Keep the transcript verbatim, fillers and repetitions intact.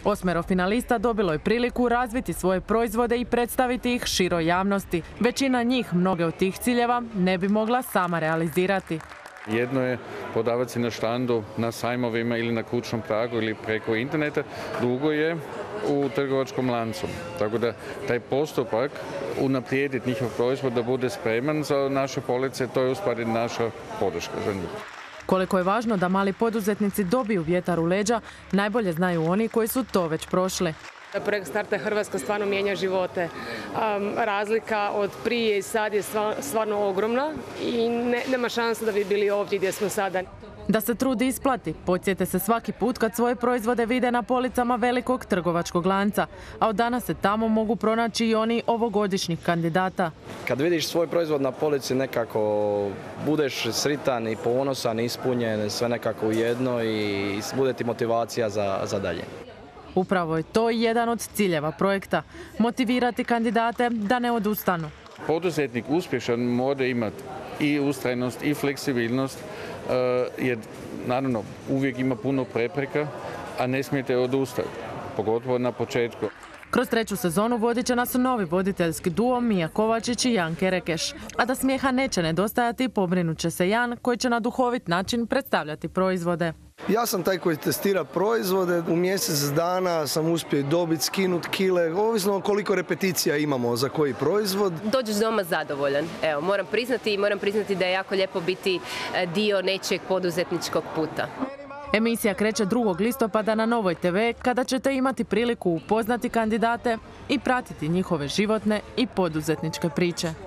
Osmero finalista dobilo je priliku razviti svoje proizvode i predstaviti ih široj javnosti. Većina njih mnoge od tih ciljeva ne bi mogla sama realizirati. Jedno je prodavati se na štandu, na sajmovima ili na kućnom pragu ili preko interneta. Drugo je u trgovačkom lancu. Tako da taj postupak unaprijediti njihov proizvod da bude spreman za naše police, to je ustvari naša podrška za njih. Koliko je važno da mali poduzetnici dobiju vjetar u leđa, najbolje znaju oni koji su to već prošli. Projekt Starta Hrvatska stvarno mijenja živote. Um, razlika od prije i sad je stvarno ogromna i ne, nema šanse da bi bili ovdje gdje smo sada. Da se trud isplati, podsjete se svaki put kad svoje proizvode vide na policama velikog trgovačkog lanca, a od danas se tamo mogu pronaći i oni ovogodišnjih kandidata. Kad vidiš svoj proizvod na polici nekako budeš sritan i ponosan, ispunjen, sve nekako u jedno i bude ti motivacija za, za dalje. Upravo je to jedan od ciljeva projekta – motivirati kandidate da ne odustanu. Poduzetnik uspješan mora imati i ustrajnost i fleksibilnost, jer naravno uvijek ima puno prepreka, a ne smijete odustati, pogotovo na početku. Kroz treću sezonu vodit će nas novi voditeljski duo Mija Kovačić i Jan Kerekeš. A da smijeha neće nedostajati, pobrinut će se Jan koji će na duhovit način predstavljati proizvode. Ja sam taj koji testira proizvode. U mjesec dana sam uspio dobiti, skinuti kile, ovisno koliko repeticija imamo za koji proizvod. Dođeš doma zadovoljan. Evo, moram priznati i moram priznati da je jako lijepo biti dio nečijeg poduzetničkog puta. Emisija kreće drugog listopada na Novoj te ve kada ćete imati priliku upoznati kandidate i pratiti njihove životne i poduzetničke priče.